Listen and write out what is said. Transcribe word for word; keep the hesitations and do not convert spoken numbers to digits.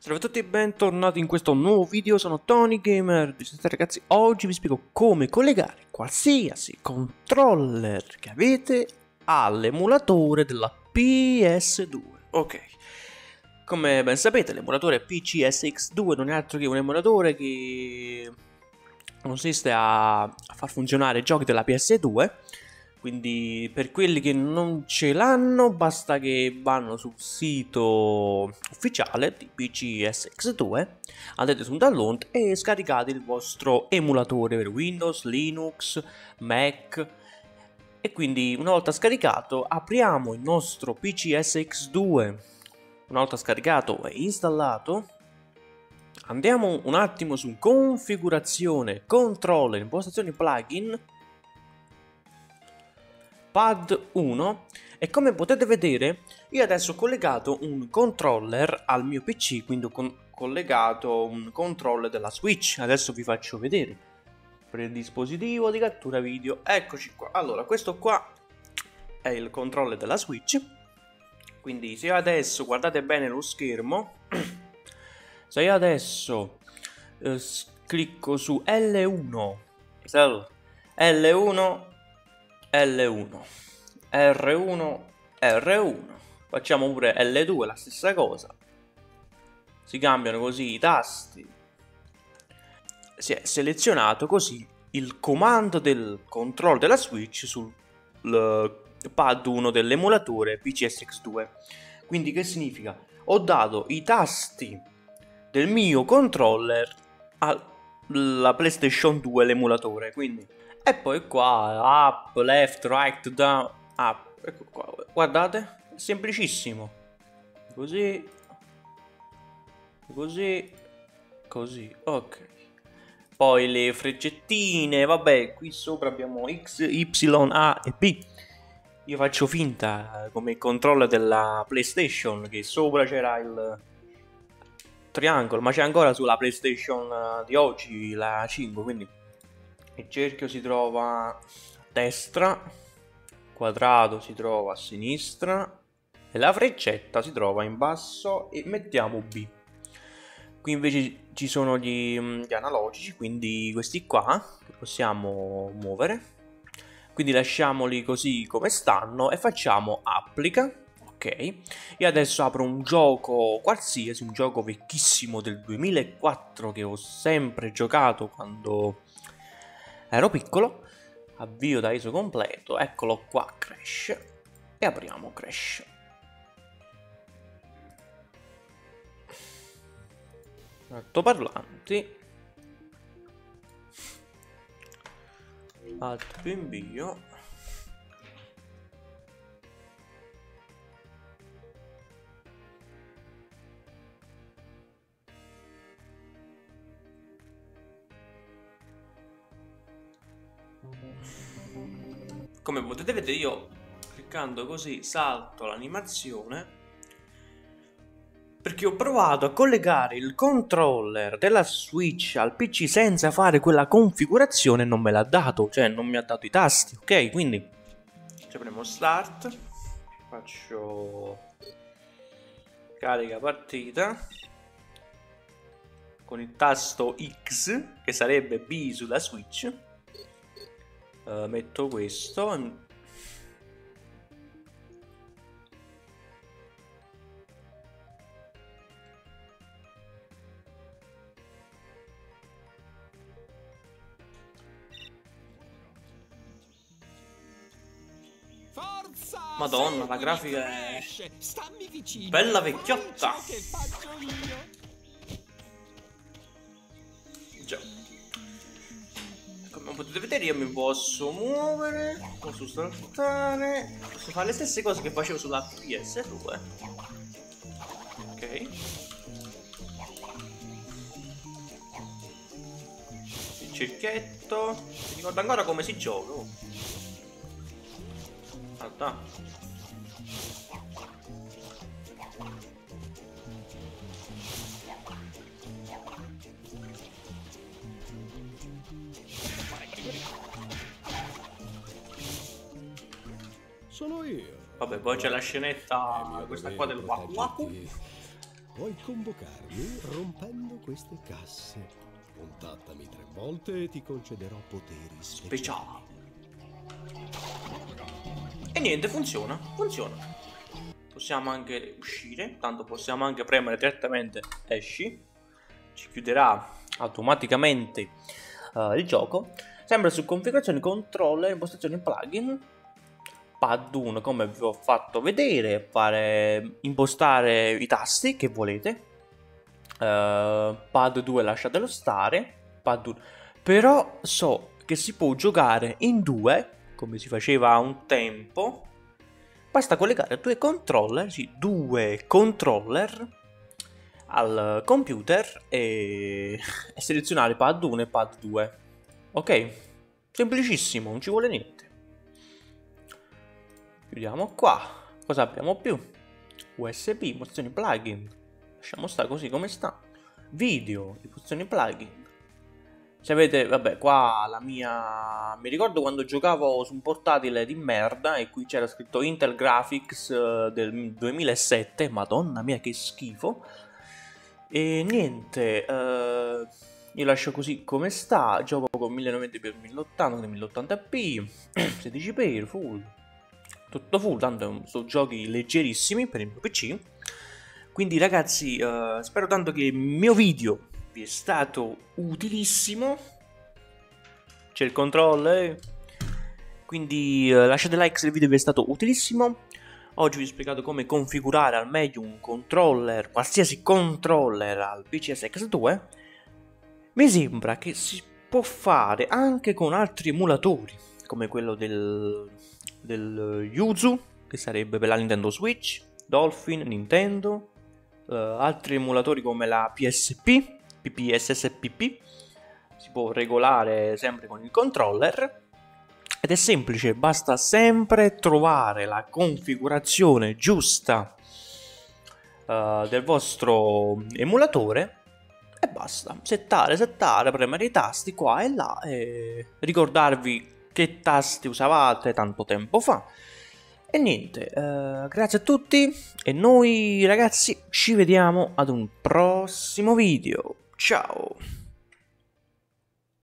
Salve a tutti e bentornati in questo nuovo video, sono Tony Gamer. Ragazzi, oggi vi spiego come collegare qualsiasi controller che avete all'emulatore della P S due. Ok, come ben sapete l'emulatore P C S X due non è altro che un emulatore che consiste a, a far funzionare giochi della P S due. Quindi per quelli che non ce l'hanno basta che vanno sul sito ufficiale di P C S X due, andate su un download e scaricate il vostro emulatore per Windows, Linux, Mac. E quindi una volta scaricato apriamo il nostro P C S X due, una volta scaricato e installato andiamo un attimo su configurazione, controller, impostazioni plugin, pad uno, e come potete vedere io adesso ho collegato un controller al mio P C, quindi ho con collegato un controller della Switch. Adesso vi faccio vedere per il dispositivo di cattura video. Eccoci qua. Allora, questo qua è il controller della Switch, quindi se io adesso guardate bene lo schermo, se io adesso eh, clicco su L uno, L uno L uno, R uno, R uno, facciamo pure L due, la stessa cosa, si cambiano così i tasti, si è selezionato così il comando del controllo della Switch sul pad uno dell'emulatore P C S X due. Quindi che significa? Ho dato i tasti del mio controller alla PlayStation due, l'emulatore, quindi. E poi qua, up, left, right, down, up, ecco qua, guardate, è semplicissimo, così, così, così, ok. Poi le freccettine, vabbè, qui sopra abbiamo X, Y, A e B. Io faccio finta, come il controller della PlayStation, che sopra c'era il triangolo, ma c'è ancora sulla PlayStation di oggi, la cinque, quindi il cerchio si trova a destra, il quadrato si trova a sinistra e la freccetta si trova in basso, e mettiamo B. Qui invece ci sono gli, gli analogici, quindi questi qua che possiamo muovere, quindi lasciamoli così come stanno e facciamo applica. Ok, io adesso apro un gioco qualsiasi, un gioco vecchissimo del duemilaquattro che ho sempre giocato quando ero piccolo. Avvio da I S O completo, eccolo qua, Crash, e apriamo Crash. Altoparlanti, alt più invio, come potete vedere io cliccando così salto l'animazione perché ho provato a collegare il controller della Switch al P C senza fare quella configurazione e non me l'ha dato, cioè non mi ha dato i tasti. Ok, quindi ci premo start, faccio carica partita con il tasto X che sarebbe B sulla Switch. Uh, metto questo. Forza, Madonna, la grafica è Stammi vicino, bella vecchiotta. che faccio io. Già. Come potete vedere io mi posso muovere, posso saltare, posso fare le stesse cose che facevo sulla P S due. Ok. Il cerchietto. Mi ricordo ancora come si gioca. Oh. Salta. Sono io. Vabbè, poi c'è la scenetta, questa qua del Waku Waku. Puoi convocarmi rompendo queste casse. Contattami tre volte e ti concederò poteri speciali. E niente, funziona, funziona. Possiamo anche uscire, tanto possiamo anche premere direttamente esci. Ci chiuderà automaticamente uh, il gioco. Sempre su configurazioni, controller, impostazioni, plugin. Pad uno come vi ho fatto vedere, fare, impostare i tasti che volete. uh, Pad due lasciatelo stare. Pad uno. Però so che si può giocare in due, come si faceva un tempo. Basta collegare due controller, sì, due controller al computer e, e selezionare pad uno e pad due. Ok, semplicissimo, non ci vuole niente. Chiudiamo qua. Cosa abbiamo più? U S B, impostazioni plugin. Lasciamo stare così come sta. Video, impostazioni plugin. Se avete, vabbè, qua la mia... Mi ricordo quando giocavo su un portatile di merda e qui c'era scritto Intel Graphics uh, del duemilasette. Madonna mia, che schifo. E niente, uh, io lascio così come sta. Gioco con mille novanta p, mille ottanta, mille ottanta p, sedici per full. Tutto full, tanto sono giochi leggerissimi per il mio P C. Quindi ragazzi, uh, spero tanto che il mio video vi è stato utilissimo. C'è il controller. Quindi uh, lasciate like se il video vi è stato utilissimo. Oggi vi ho spiegato come configurare al meglio un controller, qualsiasi controller al P C S X due. Mi sembra che si può fare anche con altri emulatori, come quello del, del Yuzu, che sarebbe per la Nintendo Switch, Dolphin, Nintendo, uh, altri emulatori come la P S P, P P S S P P. Si può regolare sempre con il controller. Ed è semplice, basta sempre trovare la configurazione giusta uh, del vostro emulatore e basta. Settare, settare, premere i tasti qua e là e ricordarvi che tasti usavate tanto tempo fa. E niente, uh, grazie a tutti e noi ragazzi ci vediamo ad un prossimo video. Ciao!